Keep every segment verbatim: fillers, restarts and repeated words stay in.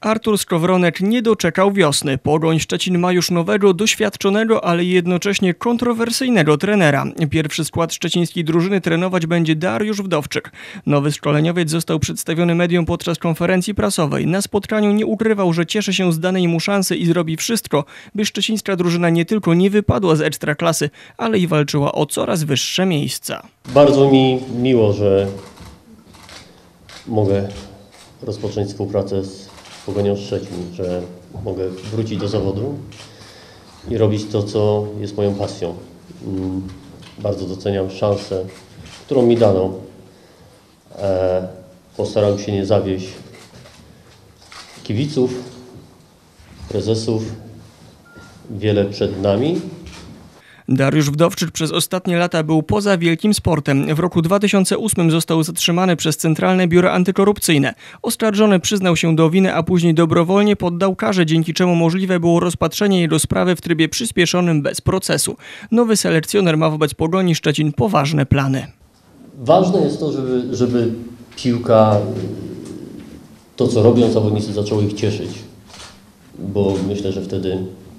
Artur Skowronek nie doczekał wiosny. Pogoń Szczecin ma już nowego, doświadczonego, ale jednocześnie kontrowersyjnego trenera. Pierwszy skład szczecińskiej drużyny trenować będzie Dariusz Wdowczyk. Nowy szkoleniowiec został przedstawiony mediom podczas konferencji prasowej. Na spotkaniu nie ukrywał, że cieszy się z danej mu szansy i zrobi wszystko, by szczecińska drużyna nie tylko nie wypadła z ekstraklasy, ale i walczyła o coraz wyższe miejsca. Bardzo mi miło, że mogę rozpocząć współpracę z Pogonią Szczecin, że mogę wrócić do zawodu i robić to, co jest moją pasją. Bardzo doceniam szansę, którą mi dano. Postaram się nie zawieść kibiców, prezesów. Wiele przed nami. Dariusz Wdowczyk przez ostatnie lata był poza wielkim sportem. W roku dwa tysiące ósmym został zatrzymany przez Centralne Biuro Antykorupcyjne. Oskarżony przyznał się do winy, a później dobrowolnie poddał karze, dzięki czemu możliwe było rozpatrzenie jego sprawy w trybie przyspieszonym bez procesu. Nowy selekcjoner ma wobec Pogoni Szczecin poważne plany. Ważne jest to, żeby, żeby piłka, to co robią zawodnicy, zaczęło ich cieszyć. Bo myślę, że wtedy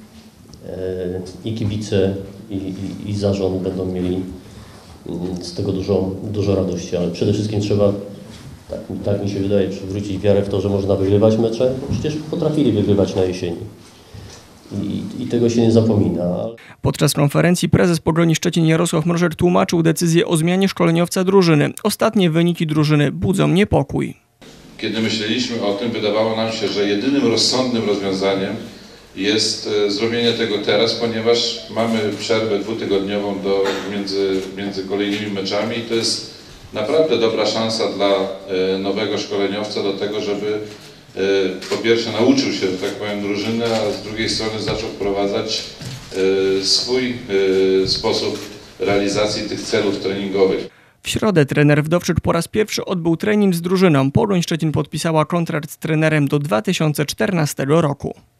i kibice, i, i, i zarząd będą mieli z tego dużo, dużo radości, ale przede wszystkim trzeba, tak, tak mi się wydaje, przywrócić wiarę w to, że można wygrywać mecze. Przecież potrafili wygrywać na jesieni i, i tego się nie zapomina. Podczas konferencji prezes Pogoni Szczecin Jarosław Mrożek tłumaczył decyzję o zmianie szkoleniowca drużyny. Ostatnie wyniki drużyny budzą niepokój. Kiedy myśleliśmy o tym, wydawało nam się, że jedynym rozsądnym rozwiązaniem jest zrobienie tego teraz, ponieważ mamy przerwę dwutygodniową do, między, między kolejnymi meczami i to jest naprawdę dobra szansa dla nowego szkoleniowca do tego, żeby po pierwsze nauczył się, tak powiem, drużyny, a z drugiej strony zaczął wprowadzać swój sposób realizacji tych celów treningowych. W środę trener Wdowczyk po raz pierwszy odbył trening z drużyną. Pogoń Szczecin podpisała kontrakt z trenerem do dwa tysiące czternastego roku.